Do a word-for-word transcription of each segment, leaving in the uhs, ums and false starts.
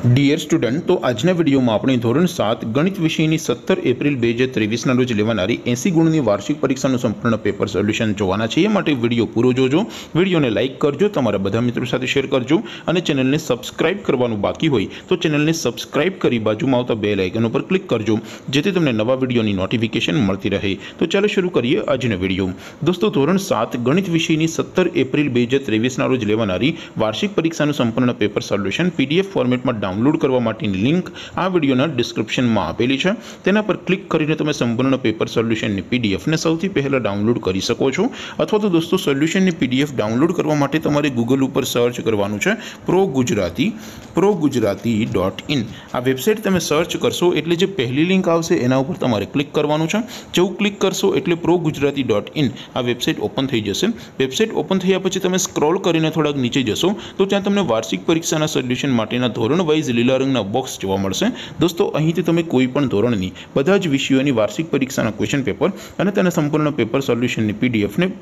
Dear student, तो आजना video में अपने धोरण सात गणित विषय सत्तर एप्रिल બે હજાર ત્રેવીસ रोज लेवानारी एसी गुणनी वार्षिक परीक्षा संपूर्ण पेपर सोल्यूशन जोवाना छे। माटे विडियो पूरो जोजो, विडियो ने लाइक करजो, तमारा बधा मित्रों साथे शेर करजो और चेनल ने सब्सक्राइब करवानुं बाकी होय तो चेनल ने सब्सक्राइब करी बाजुमां आवता बेल आइकन पर क्लिक करजो, जेथी तमने नवा विडियोनी नोटिफिकेशन मळती रहे। तो चलो शुरू करिए आजनो विडियो। दोस्तों, धोरण सात गणित विषय सत्तर एप्रिल બે હજાર ત્રેવીસ रोज लेवानारी वार्षिक परीक्षा संपूर्ण पेपर सोल्यूशन पीडीएफ फॉर्मेट में डाउनलॉड करवा माटेनी लिंक आ विडियोना डिस्क्रिप्शन में आपेली है। तेना पर क्लिक करीने तमे संपूर्ण पेपर सोल्यूशन पीडीएफ ने सौथी पहला डाउनलॉड करी सको छो। अथवा तो दोस्तों, सोल्यूशन पीडीएफ डाउनलॉड करवा माटे तमारे गूगल पर सर्च करवानुं छे pro Gujarati pro Gujarati dot in. आ वेबसाइट तमे सर्च करशो एटले जे पहली लिंक आवशे एना उपर तमारे क्लिक करवानुं छे। जेवुं क्लिक करशो एटले प्रो गुजराती डॉट इन आ वेबसाइट ओपन थई जशे। वेबसाइट ओपन थया पछी तमे स्क्रॉल करीने थोड़ाक नीचे जशो तो त्यां तमने वार्षिक परीक्षाना सोल्यूशन माटेना धोरण वाइज लीला रंगना बॉक्स जोवा मळशे। दोस्तों, અહીંથી તમે કોઈ પણ ધોરણની બધા જ વિષયોની વાર્ષિક પરીક્ષાના ક્વેશ્ચન પેપર અને તેના સંપૂર્ણ પેપર સોલ્યુશનની પીડીએફ ને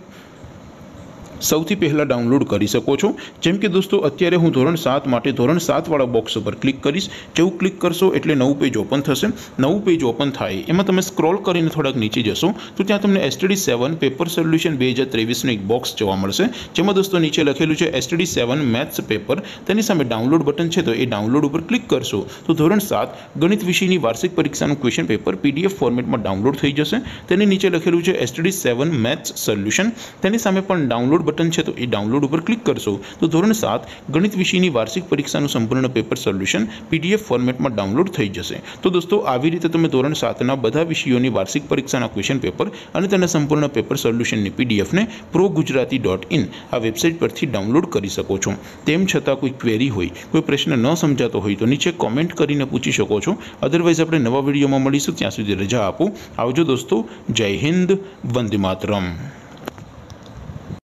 સૌથી પહેલાં ડાઉનલોડ કરી શકો છો। જેમ કે દોસ્તો, અત્યારે હું ધોરણ સાત માટે ધોરણ સાતવાળા બોક્સ ઉપર ક્લિક કરીશ। જેવું ક્લિક કરશો એટલે નવું પેજ ઓપન થશે। નવું પેજ ઓપન થાય એમાં તમે સ્ક્રોલ કરીને થોડાક નીચે જશો તો ત્યાં તમને એસટીડી સેવન પેપર સોલ્યુશન બે હજાર ત્રેવીસનું એક બોક્સ જોવા મળશે, જેમાં દોસ્તો નીચે લખેલું છે એસટીડી સેવન મેથ્સ પેપર। તેની સામે ડાઉનલોડ બટન છે, તો એ ડાઉનલોડ ઉપર ક્લિક કરશો તો ધોરણ સાત ગણિત વિષયની વાર્ષિક પરીક્ષાનું ક્વેશ્ચન પેપર પીડીએફ ફોર્મેટમાં ડાઉનલોડ થઈ જશે। તેની નીચે લખેલું છે એસટીડી સેવન મેથ્સ સોલ્યુશન, તેની સામે પણ ડાઉનલોડ बटन है, तो ये डाउनलॉड पर क्लिक करशो तो धोरण सात गणित विषय वार्षिक परीक्षा संपूर्ण पेपर सोल्यूशन पीडीएफ फॉर्मेट में डाउनलॉड थई जशे। तो दोस्तों, આવી રીતે તમે ધોરણ સાત ના બધા વિષયોની વાર્ષિક પરીક્ષાના ક્વેશ્ચન પેપર અને તેના સંપૂર્ણ પેપર સોલ્યુશનની પીડીએફ ને પ્રો ગુજરાતી ડોટ ઇન આ વેબસાઇટ પરથી ડાઉનલોડ કરી શકો છો। તેમ છતાં કોઈ ક્વેરી હોય, કોઈ પ્રશ્ન ન સમજાતો હોય તો નીચે કોમેન્ટ કરીને પૂછી શકો છો। અધરવાઇઝ આપણે નવા વિડીયોમાં મળીશું, ત્યાં સુધી રજા આપો। આવજો દોસ્તો, જય હિન્દ, વંદે માતરમ।